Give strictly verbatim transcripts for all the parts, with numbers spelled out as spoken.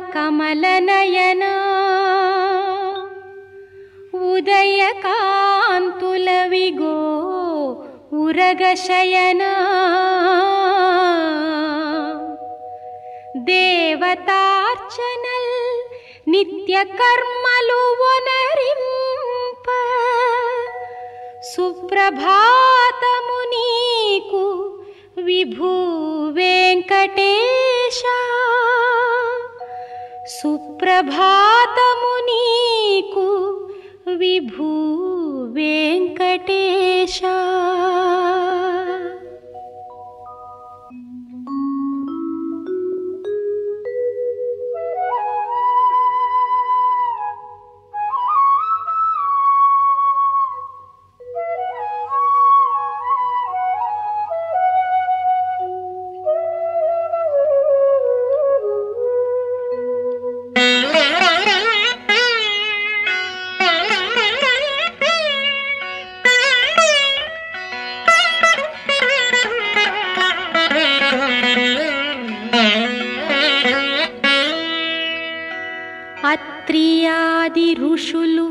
కమలనయనా ఉదయకాంతులవిగో ఉరగశయనా దేవతార్చనల్ నిత్య కర్మలు వనరింప సుప్రభాతము నీకు విభూ వెంకటేశ సుప్రభాతము నీకు విభూ వెంకటేశ. అత్రియాది ఋషులు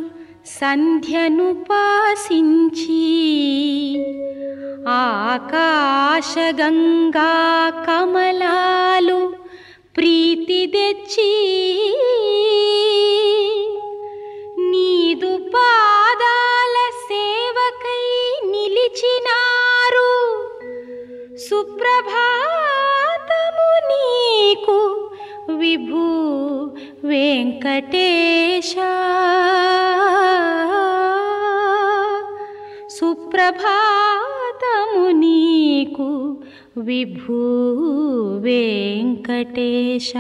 సంధ్యనుపాసించి ఆకాశగంగా కమలాలు ప్రీతి తెచ్చి నీదు పాదాల సేవకై నిలిచినారు. సుప్రభాతము నీకు విభూ వెంకటేశ సుప్రభాతము నీకు విభూ వెంకటేశ.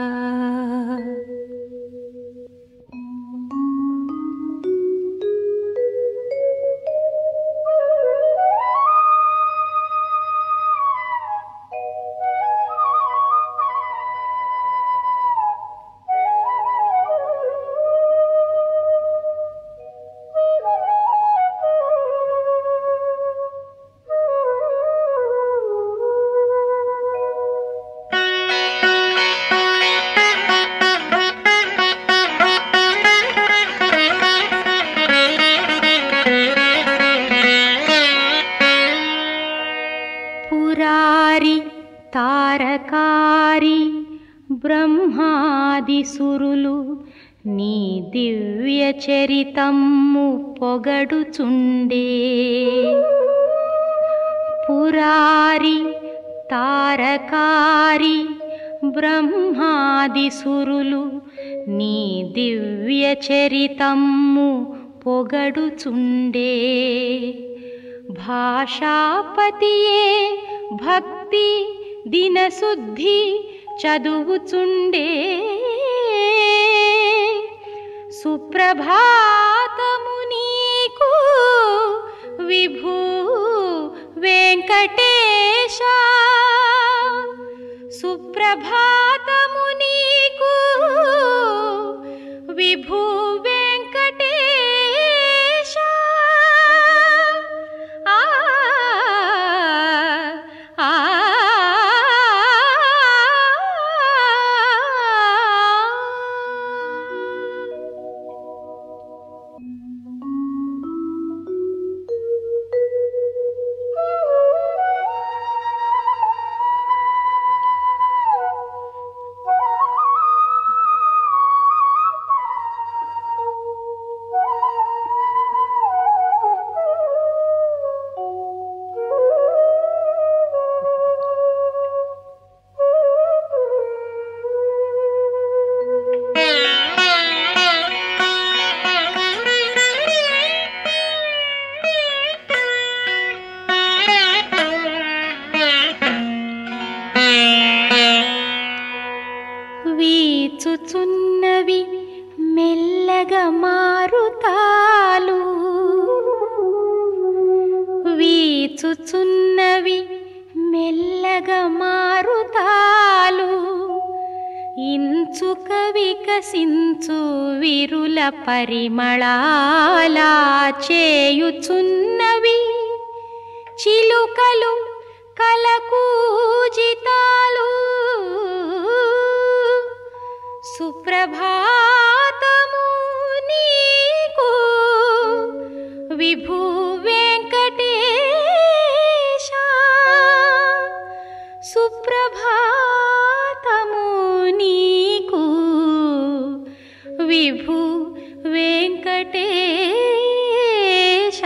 తారకారి బ్రహ్మాది సురులు నీ దివ్య చరితమ్ము పొగడుచుండే. పురారి తారకారి బ్రహ్మాది సురులు నీ దివ్య చరితమ్ము పొగడుచుండే. భాషాపతియే భక్తి దినశుద్ధి చదువుచుండే. సుప్రభాతము నీకు విభూ వెంకటేశ సుప్రభాతము నీకు విభూ వెంకటేశ. ఆ ఆ వీచుచున్నవి మెల్లగా మారుతాలు. వీచుచున్నవి మెల్లగా మారుతాలు. ఇంచుక వికసించు విరుల పరిమళాలా చేయుచున్నవి. చిలుకలు కలకూజితాలు సుప్రభాతము నీకు విభూ వెంకటేశ, సుప్రభాతము నీకు విభూ వెంకటేశ.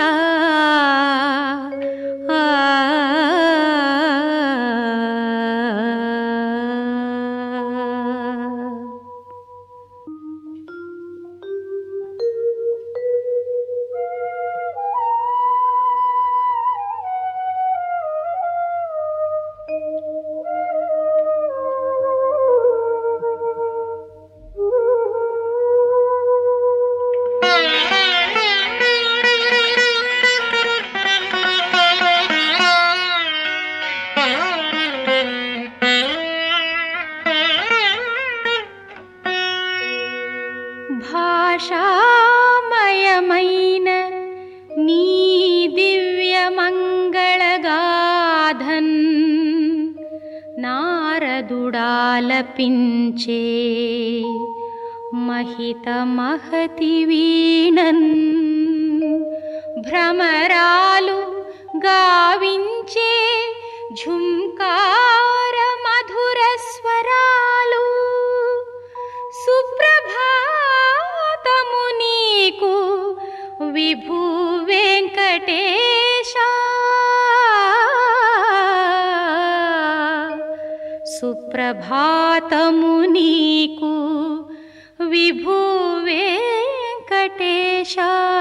భాషామయమైన నీ దివ్య మంగళగాధన్ నారదుడాలపించే మహిత మహతి వీణన్, భ్రమరాలు గావించే ఝుంకార మధుర స్వరాలు. సుప్రభాతము నీకు విభూ వెంకటేశ, సుప్రభాతము నీకు విభూ వెంకటేశ.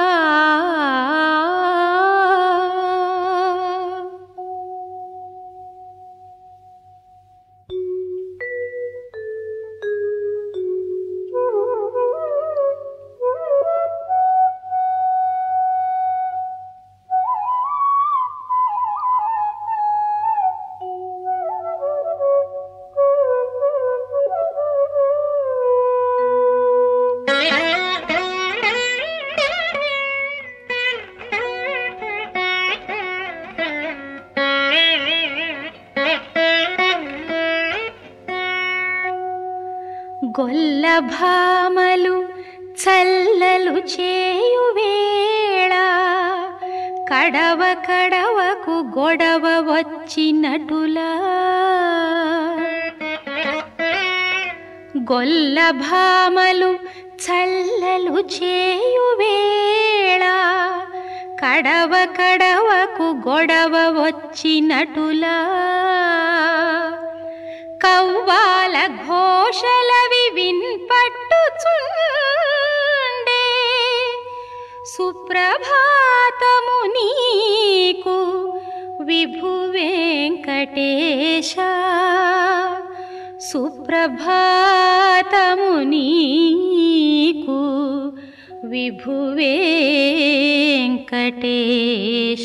గొల్లభామలు చల్లలు చేయువేళ, కడవ కడవకు గొడవ వచ్చినటులా. గొల్లభామలు చల్లలు చేయువేళ, కడవ కడవకు గొడవ వచ్చినటులా. కవ్వాల ఘోషలవి విన్పట్టుచుండే, సుప్రభాతము నీకు విభూ వెంకటేశ, సుప్రభాతము నీకు విభూ వెంకటేశ.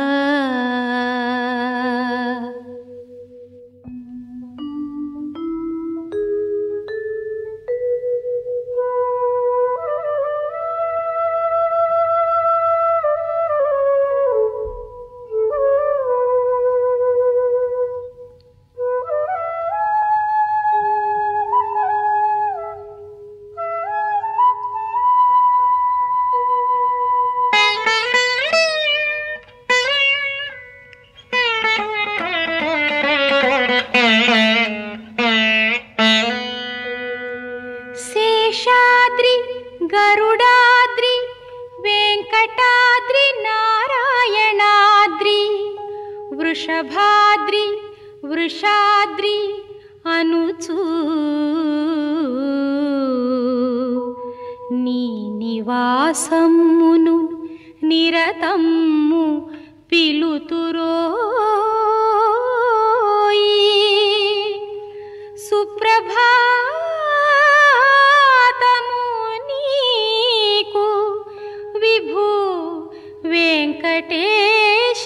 శేషాద్రి గరుడాద్రి వెంకటాద్రి నారాయణాద్రి, వృషభాద్రి వృషాద్రి అనుచూ నీ నివాసమును నిరతము పిలుతురోయి. సుప్రభాతము నీకు విభూ వెంకటేశ,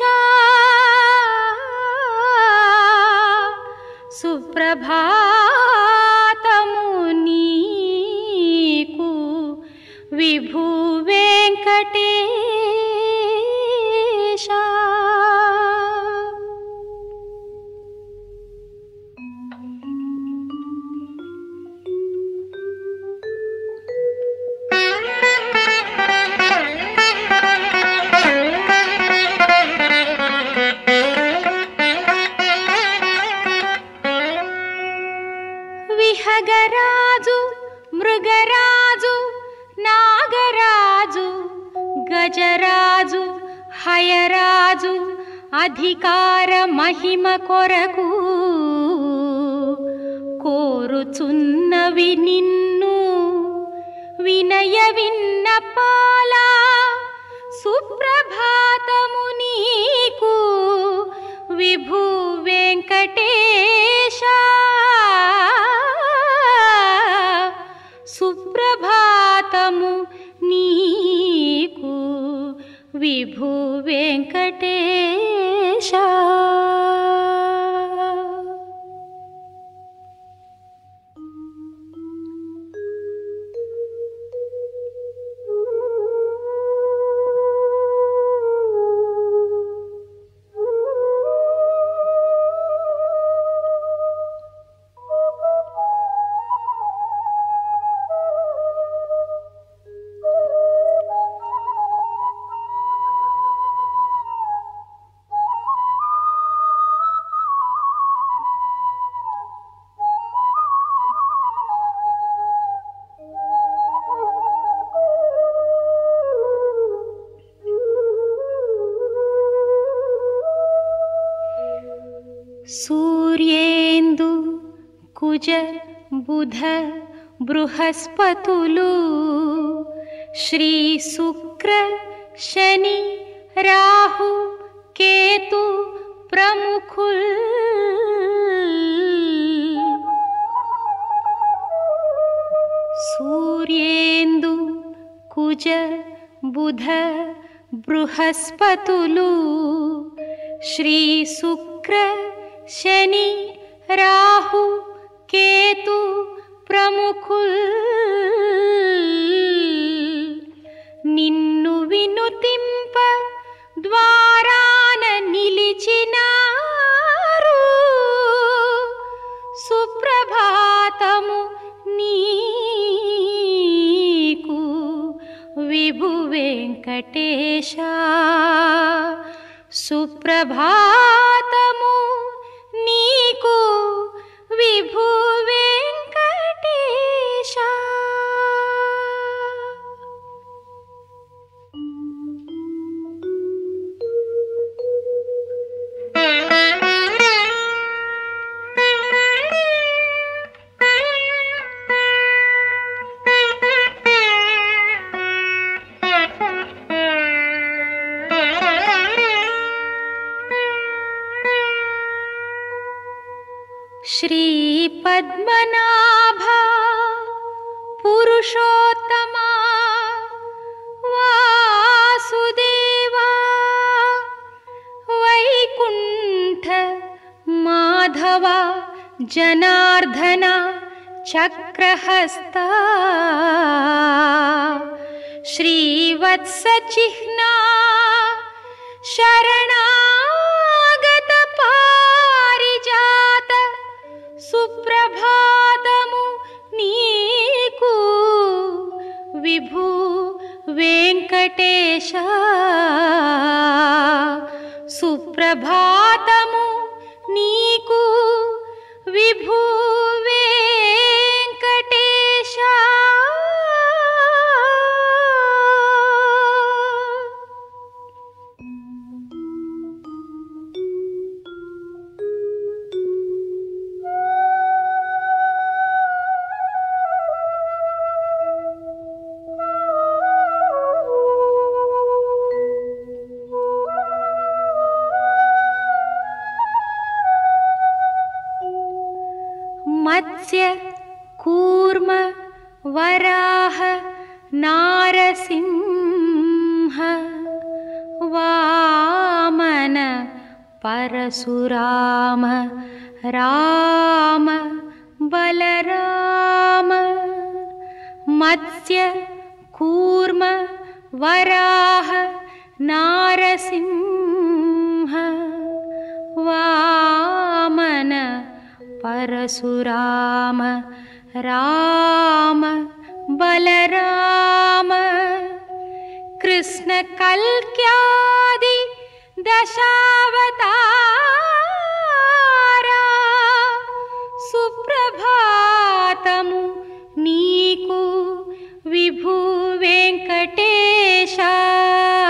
సుప్రభాతము నీకు విభూ వెంకటేశ. గజరాజు హయరాజు అధికార మహిమ కొరకు కోరుచున్నవి నిన్ను వినయ విన్నపాల సుప్రభాతము నీకు విభూ వెంకటేశ సుప్రభాతము నీకు విభూ వెంకటేశ. సూర్యేందు కుజ బుధ బృహస్పతులు శ్రీ శుక్ర శని రాహు కేతు ప్రముఖుల్ సూర్యేందు కుజ బుధ బృహస్పతులు శ్రీ శుక్ర శని రాహు కేతు ప్రముఖుల్ నిన్ను వినుతింప ద్వారాన నిలిచినారు సుప్రభాతము నీకు విభు వెంకటేశ సుప్రభాతము నీకు విభు వెంకటేశ. శ్రీ పద్మనాభ పురుషోత్తమ వాసుదేవ వైకుంఠ మాధవ జనార్దన చక్రహస్త శ్రీవత్స చిహ్న శరణాగత పారిజాత సుప్రభాతము నీకు విభూ వెంకటేశ సుప్రభాతము నీకు విభూ వెంకటేశ. మత్స్య కూర్మ వరాహ నారసింహ వామన పరశురామ రామ బలరామ మత్స్య కూర్మ వరాహ నారసింహ వామన పరశురామ రామ బలరామ కృష్ణ కల్క్యాది దశావతారా సుప్రభాతము నీకు విభూ వెంకటేశ.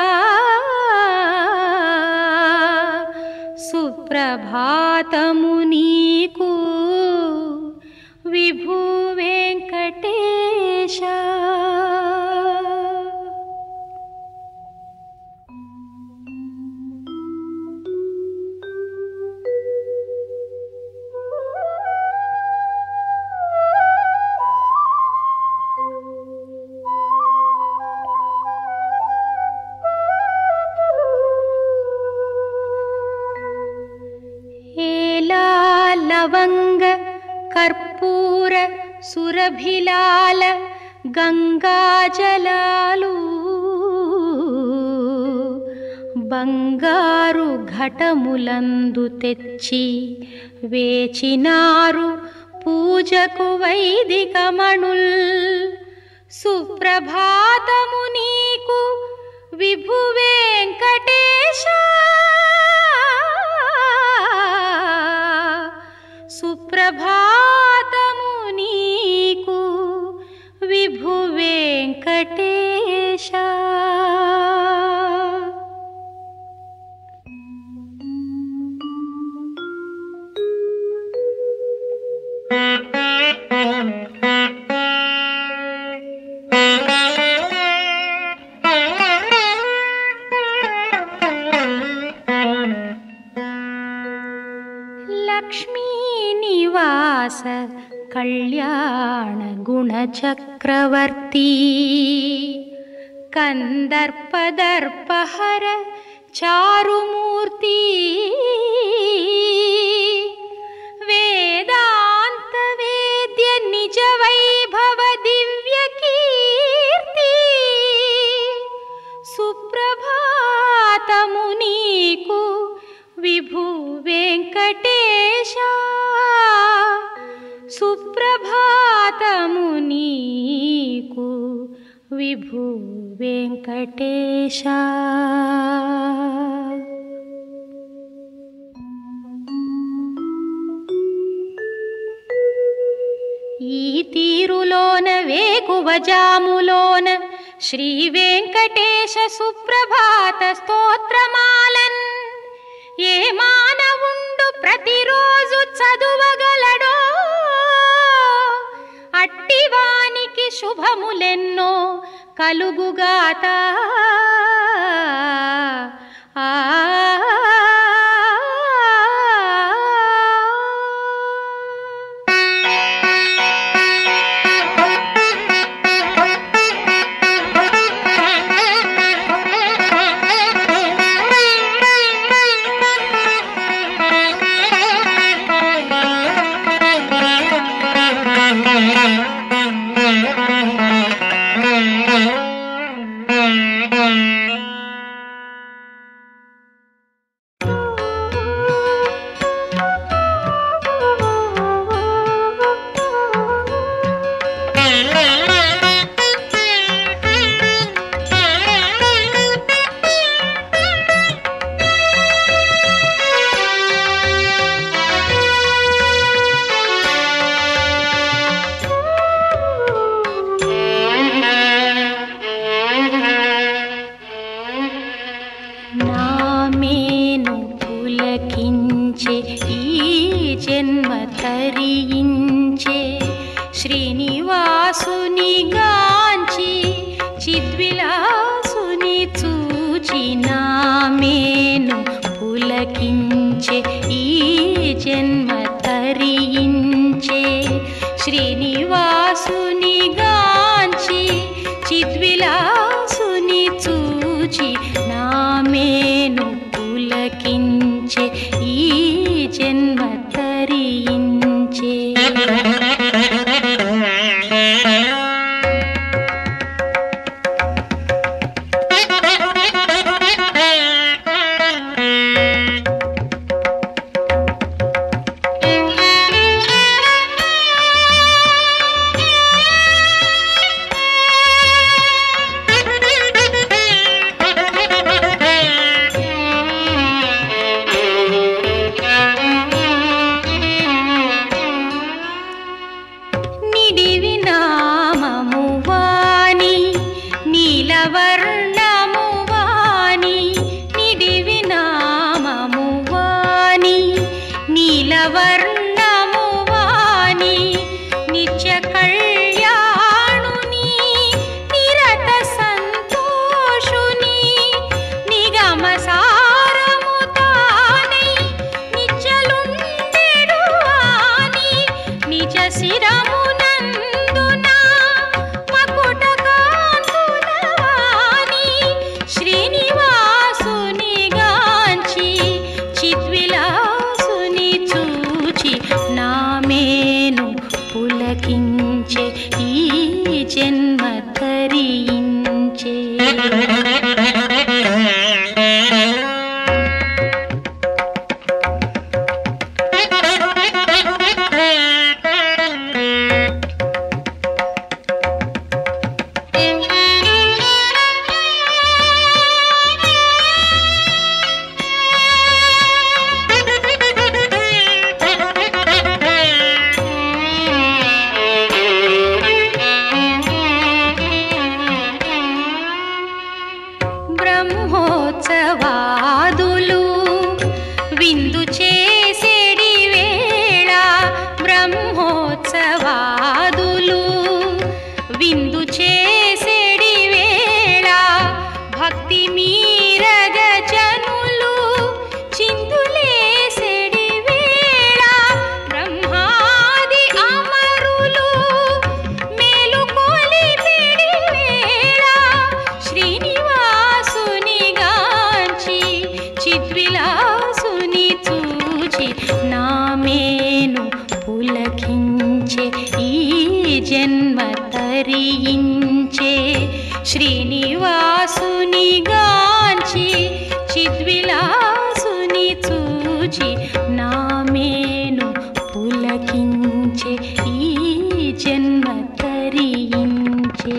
లవంగ కర్పూర సురభిలాల గంగాజలాలు బంగారు ఘటములందు తెచ్చి వేచినారు పూజకు వైదికమణుల్. సుప్రభాతము నీకు విభు వెంకటేశ, సుప్రభాతము నీకు విభు వెంకటేశ. లక్ష్మీ నివాస కళ్యాణ గుణచక్రవర్తి కందర్పదర్పహర చారుమూర్తి వేదాంత వేద్య నిజ వైభవ దివ్య కీర్తి. సుప్రభాతము నీకు విభు వెంకటేశ, సుప్రభాతము నీకు విభు వెంకటేశ. ఈ తీరులోన వేకువజాములోన శ్రీ వెంకటేశ సుప్రభాత స్తోత్రమాలన్ ఏ మానవుండు ప్రతిరోజు చదువగలడో, అట్టివానికి శుభములెన్నో కలుగుగాత. ఆ జన్మ ధరించే. బ్రహ్మోత్సవాదులు విందు చేసేడి వేళ, బ్రహ్మోత్సవాదులు విందు చేసేడి వేళ, భక్తి మీరగ జనులు చిందులేసేడి వేళ, బ్రహ్మాది అమరులు మేలుకొలి పెడి వేళ, శ్రీనివాసుని గాంచి చిద్విలాసుని చూచి నామేను పులకించే, ఈ జన్మ తరించే. శ్రీనివాసుని గాంచి చిద్విలాసుని చూచి నామేను పులకించే, ఈ జన్మ తరించే.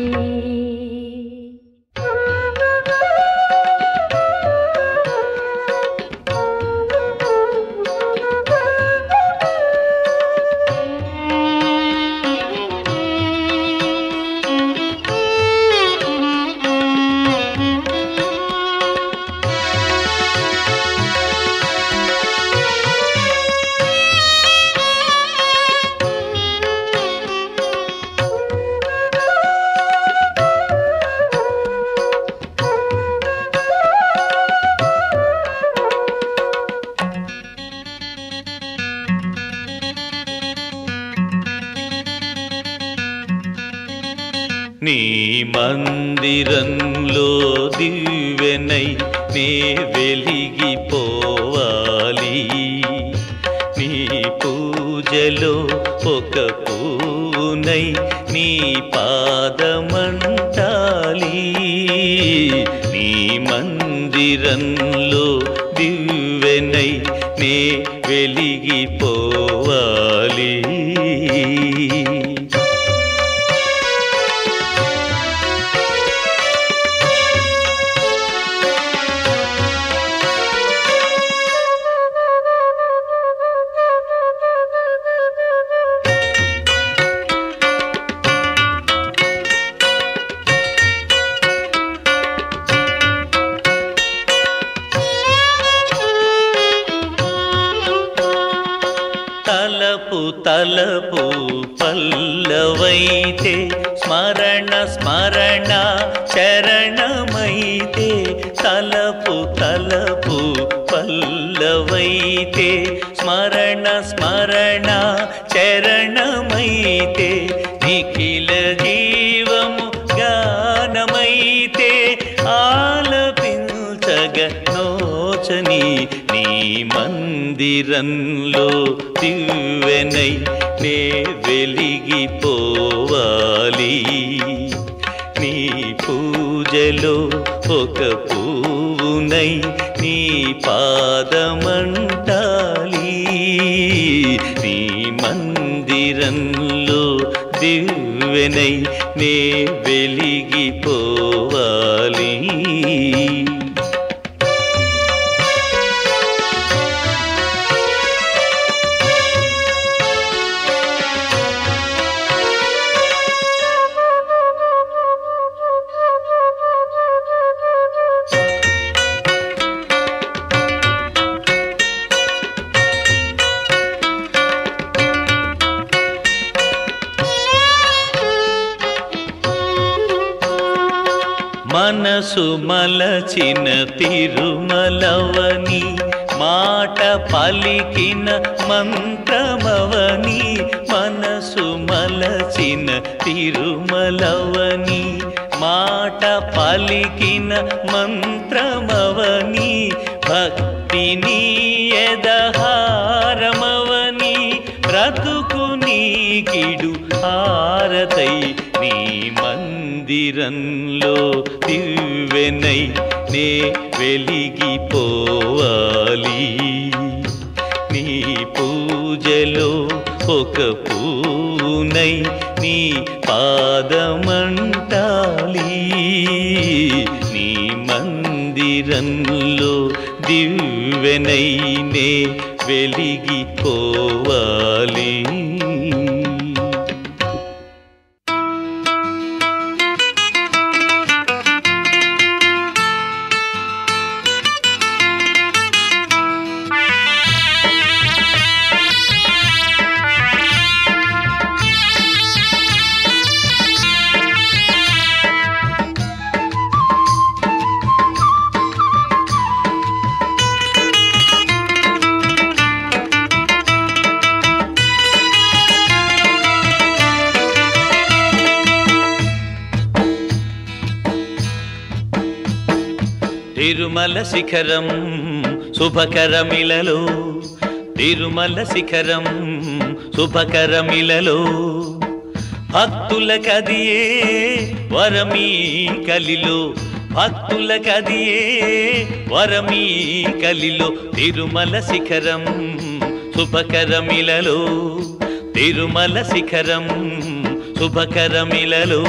నీ మందిరంలో దివ్వెనై నే వెలిగిపోవాలి, నీ పూజలో ఒక పూనై నీ పాదమంటాలి. నీ మందిరంలో దివ్వెనై నే వెలిగిపోవాలి. తలపు తలపు పల్లవైతే స్మరణ స్మరణ చరణమైతే, తలపు తలపు పల్లవైతే స్మరణ స్మరణ చరణమైతే, నిఖిల జీవము గానమైతే ఆలపించగ నోచని నీ మందిరంలో దివ్వెనై నే వెలిగిపోవాలి. నీ పూజలో ఒక పూనై నీ పాదమంటాలి. నీ మందిరంలో దివ్వెనై నే వెలిగిపోవాలి. మనసు మలచిన తిరుమలవని, మాట పలికిన మంత్రమవని. మనసు మలచిన తిరుమలవని, మాట పలికిన మంత్రమవని. భక్తిని ఎదహారమవని, బ్రతుకు నీ కిడు హారతై నీ మన్ మందిరంలో దివ్వెనై నే వెలిగిపోవాలి నీ పూజలో ఒక పూనై నీ పాదమంటాలి నీ మందిరంలో దివ్వెనై నే వెలిగిపోవాలి తిరుమల శిఖరం శుభకరమిలలో తిరుమల శిఖరం శుభకరమిలలో భక్తుల కదియే వరమీ కలిలో భక్తుల కదియే వరమీ కలిలో తిరుమల శిఖరం శుభకరమిలలో తిరుమల శిఖరం శుభకరమిలలో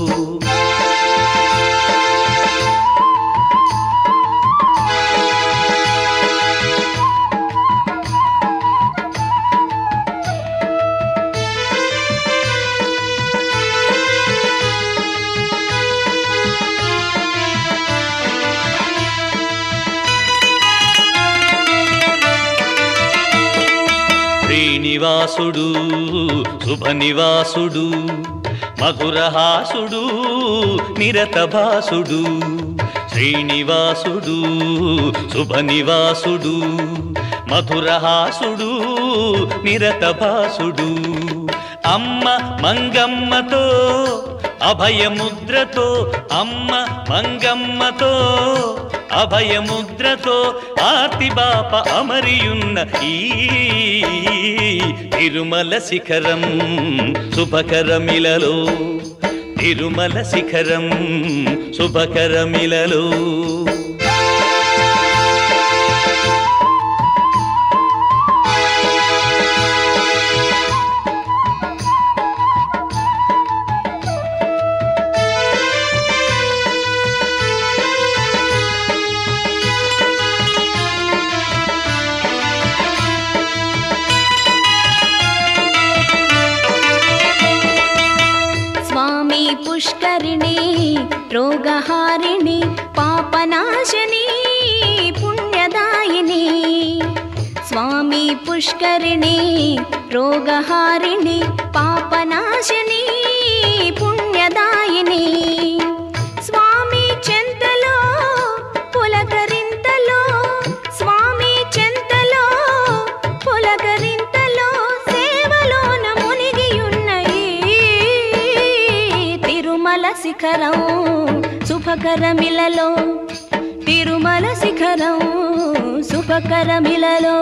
శ్రీనివాసుడు శుభనివాసుడు మధురహాసుడు నిరతభాసుడు శ్రీనివాసుడు శుభనివాసుడు మధురహాసుడు నిరతభాసుడు అమ్మ మంగమ్మతో అభయముద్రతో అమ్మ మంగమ్మతో అభయముద్రతో ఆర్తిబాప అమరియున్న ఈ తిరుమల శిఖరం శుభకరమిలలో తిరుమల శిఖరం శుభకరమిలలో పుష్కరిణి రోగహారిణి పాపనాశిని పుణ్యదాయిని స్వామి పుష్కరిణి రోగహారిణి పాపనాశిని పుణ్యదాయిని స్వామి చెంతలో పులకరింతలో స్వామి చెంతలో పులకరింతలో సేవలోన మునిగియున్న తిరుమల శిఖరం శుభకరమిలలో తిరుమల శిఖరం శుభకరమిలలో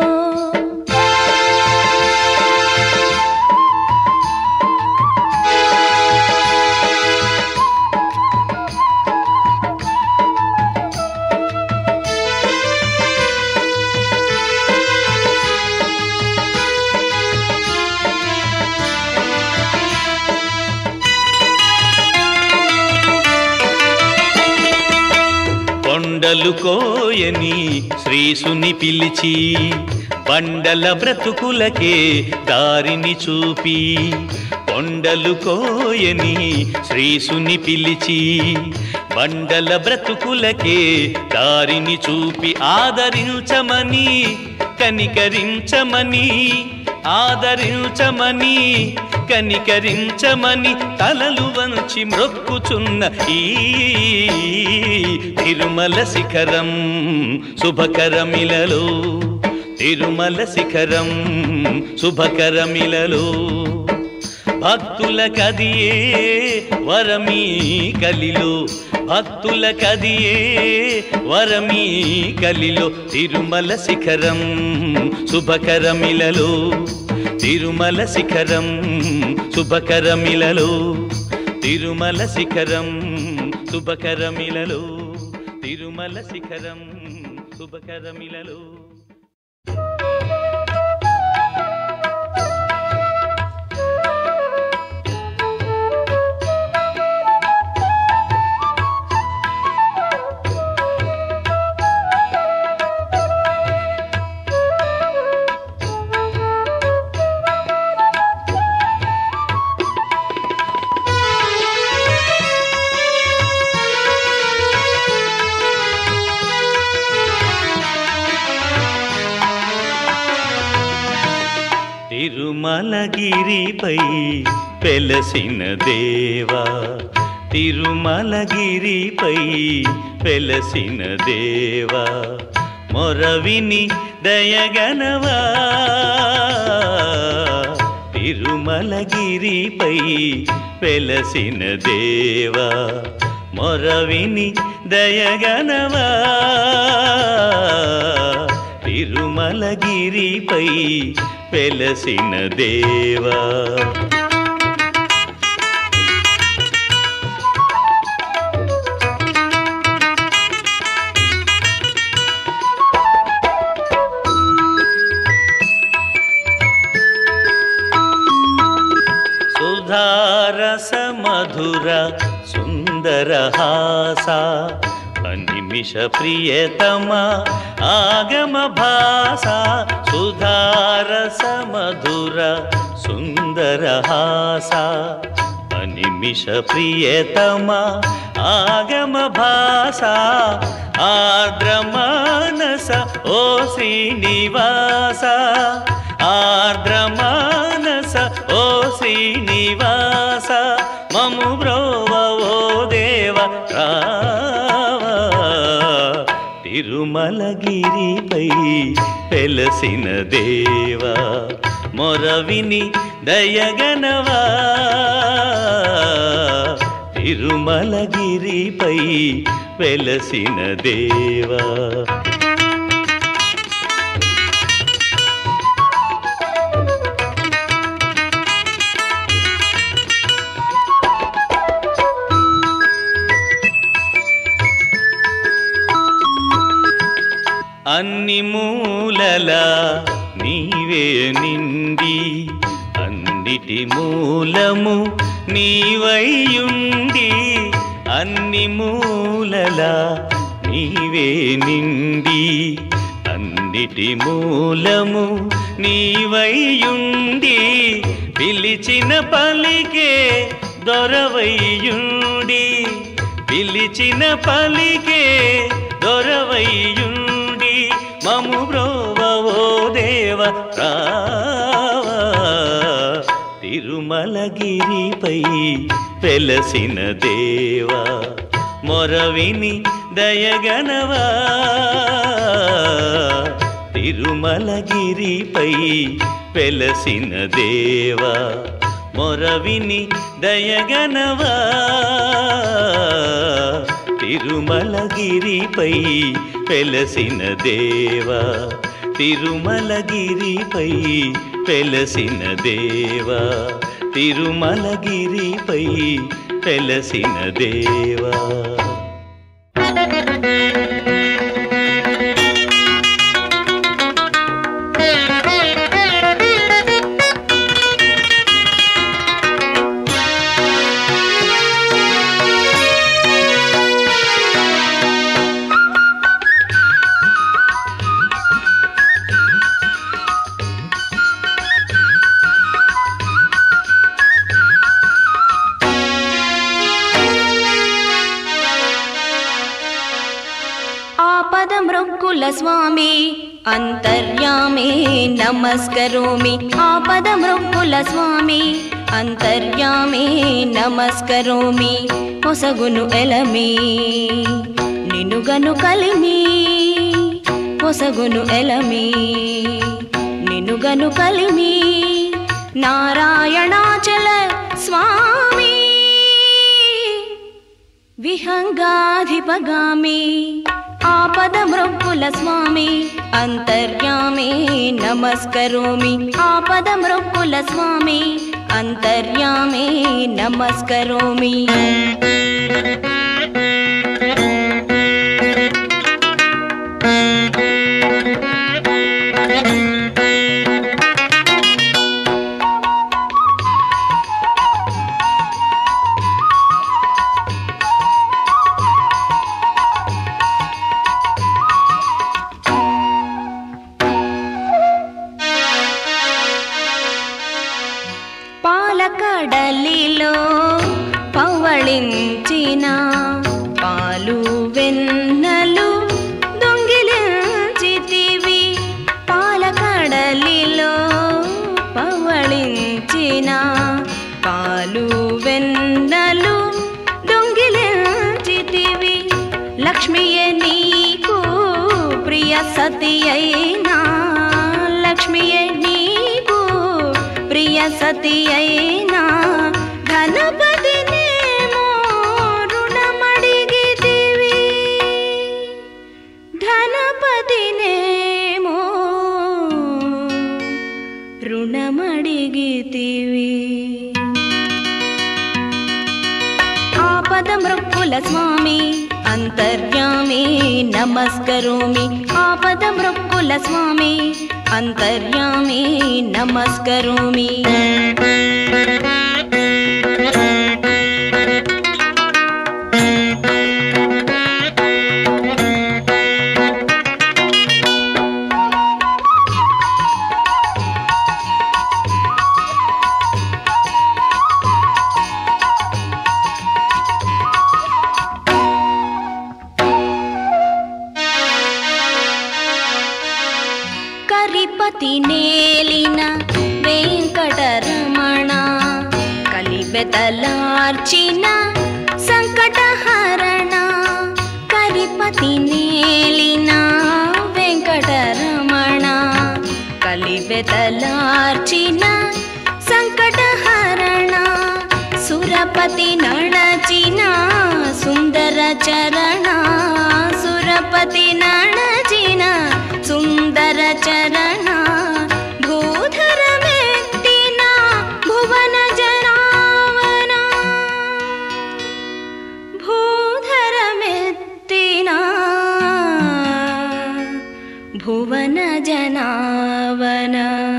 కొండలు కోయని శ్రీసుని పిలిచి బండల బ్రతుకులకే దారిని చూపి కొండలు కోయని శ్రీసుని పిలిచి బండల బ్రతుకులకే దారిని చూపి ఆదరించమని కనికరించమని ఆదరించమని కనికరించమని తలలు వంచి మ్రొక్కుచున్న ఈ తిరుమల శిఖరం శుభకరమిలలో తిరుమల శిఖరం శుభకరమిలలో భక్తుల కదియే వరమీ కలిలో భక్తుల కదియే వరమీ కలిలో తిరుమల శిఖరం శుభకరమిలలో తిరుమల శిఖరం శుభకరమిలలో తిరుమల శిఖరం శుభకరమిలలో తిరుమల శిఖరం శుభకరమిలలో తిరుమలగిరిపై వెలసిన దేవా తిరుమలగిరిపై వెలసిన దేవా మొరవిని దయగనవా తిరుమలగిరిపై వెలసిన దేవా మొరవిని దయగనవా తిరుమలగిరిపై వెలసిన దేవా సుధారస మధుర సుందరహాస అనిమిష ప్రియతమ ఆగమ భాస సుధారస మధుర సుందరహాస అనిమిష ప్రియతమ ఆగమ భాస ఆర్ద్రమానస ఓ శ్రీనివాస ఆర్ద్రమానస ఓ శ్రీనివాస మము బ్రోవ ఓ దేవ రావా తిరుమలగిరిపై వెలసిన దేవా మొరవిని దయగనవా తిరుమలగిరిపై వెలసిన దేవా అన్ని మూలల నీవే నిండి అన్నిటి మూలము నీవైయుండి అన్ని మూలల నీవే నిండి అన్నిటి మూలము నీవైయుండి పిలిచిన పలికే దొరవైయుండి పిలిచిన పలికే దొరవైయుండి మము బ్రోవ ఓ దేవ రావా తిరుమలగిరిపై వెలసిన దేవా మొరవిని దయగనవా తిరుమలగిరిపై వెలసిన దేవా మొరవిని దయగనవా తిరుమలగిరిపై వెలసిన దేవా తిరుమలగిరిపై వెలసిన దేవా తిరుమలగిరిపై వెలసిన దేవా ఆపదమృక్కుల స్వామి అంతర్యామి నమస్కరోమి ఆపదమృక్కుల స్వామి అంతర్యామి నమస్కరోమి పొసగును ఎలమి నినుగను కలిమి పొసగును ఎలమి నినుగను కలిమి నారాయణాచల స్వామి విహంగాధిపగామి ఆపదమృక్కుల స్వామి అంతర్యామి నమస్కరోమి ఆపదమృక్కుల స్వామి అంతర్యామే నమస్కరోమి. పాలకడలిలో పవళించిన పాలు వెన్నలు దొంగిలించితివి. పాలకడలిలో పవళించిన పాలు వెన్నలు దొంగిలించితివి. లక్ష్మియే నీకు ప్రియ సతి అయినా, లక్ష్మియే నీకు ప్రియ సతి అయినా, ధనపతినేమో రుణమడిగితివి. ధనపతినేమో రుణమడిగితివి. ఆపద మృక్కుల స్వామి అంతర్యామి నమస్కరోమి. ఆపద మృక్కుల స్వామి అంతర్యామి నమస్కరోమి. కరిపతి నేలిన వెంకటరమణ, కలిబెతలార్చిన సంకటహరణ. కరిపతి నేలిన వెంకటరమణ, కలిబెతలార్చిన సంకటహరణ. సురపతి నడచిన సుందర చరణ, సురపతి నడచిన సుందర చరణ. భూధరమెత్తిన భువన జనావన, భూధరమెత్తిన భువన జనావన.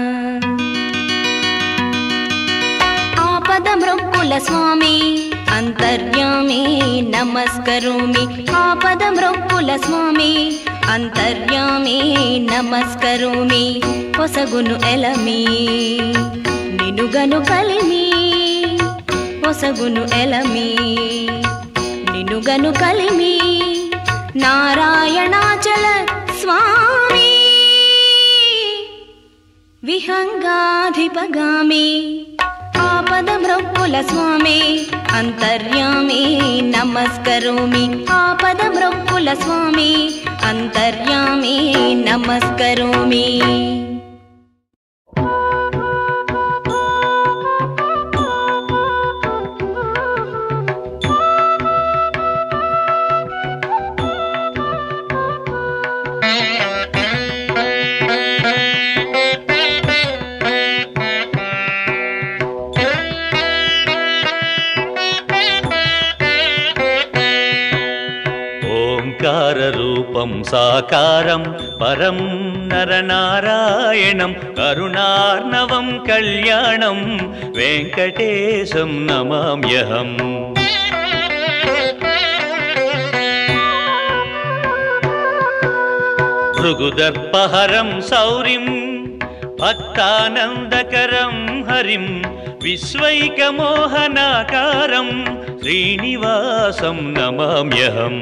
ఆపద మృక్కుల స్వామి అంతర్యామి నమస్కరోమి. ఆపద మృక్కుల స్వామి అంతర్యామి నమస్కరోమి. పొసగును ఎలమి నినుగను కలిమి, పొసగును ఎలమి నినుగను కలిమి. నారాయణాచల స్వామి విహంగాధిపగామి. ఆపద మృక్కుల స్వామి అంతర్యామి నమస్కరోమి. ఆపద మృక్కుల స్వామి అంతర్యామి నమస్కరోమి. రూపం సాకారం పరం నరనారాయణం కరుణార్ణవం కళ్యాణం వెంకటేశం నమామ్యహం. భృగుదర్పహరం శౌరిం భక్తానందకరం హరిం విశ్వైకమోహనాకారం శ్రీనివాసం నమామ్యహం.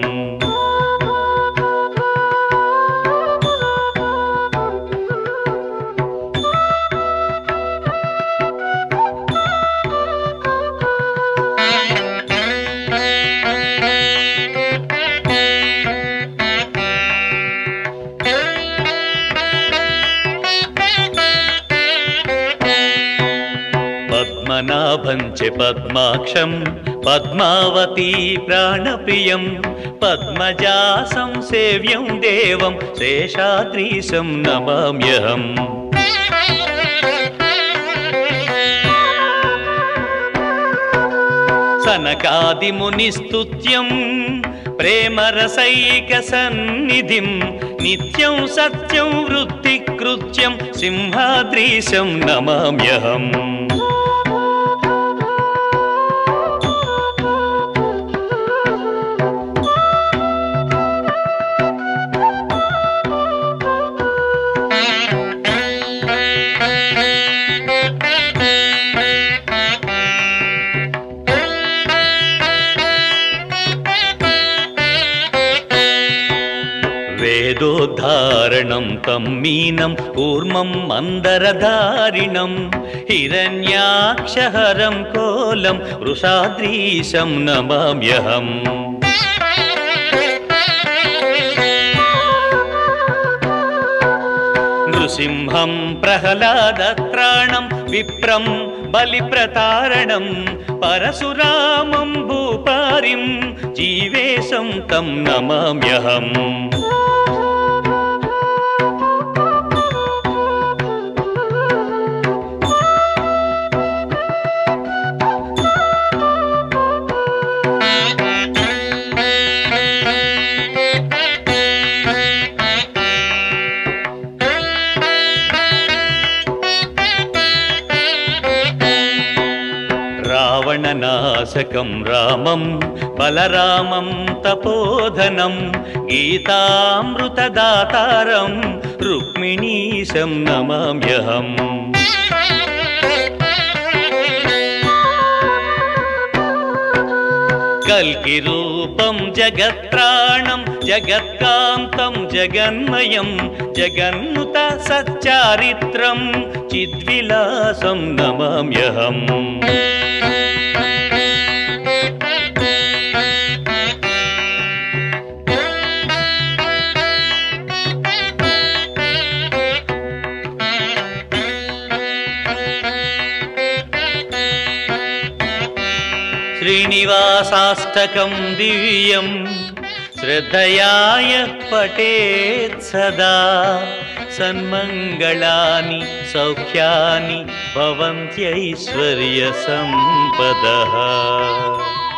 పద్మనాభం చ పద్మాక్షం పద్మావతీ ప్రాణప్రియం పద్మజాసం సేవ్యం దేవం శేషాద్రీశం నమామ్యహం. సనకాదిమునిస్తుత్యం ప్రేమరసైక సన్నిధిం నిత్యం సత్యం వృత్తికృత్యం సింహాద్రీశం నమామ్యహం. వేదోద్ధారణం తం మీనం కూర్మం మందరధారిణం హిరణ్యాక్షహరం కోలం వృషాద్రీశం నమామ్యహం. నృసింహం ప్రహ్లాదత్రాణం విప్రం బలిప్రతారణం పరశురామం భూపారిం జీవేశం తం నమామ్యహం. రావణనాశకం రామం బలరామం తపోధనం గీతామృతదాతారం రుక్మిణీశం నమామ్యహం. కల్కి రూపం జగత్రాణం జగత్కాంతం జగన్మయం జగన్నుత సచ్చారిత్రం చిద్విలాసం నమామ్యహం. శ్రీనివాసాష్టకం దివ్యం శ్రద్ధయాయ పఠేత్ సదా సన్మంగళాని సౌఖ్యాని భవంత్యైశ్వర్య సంపదః.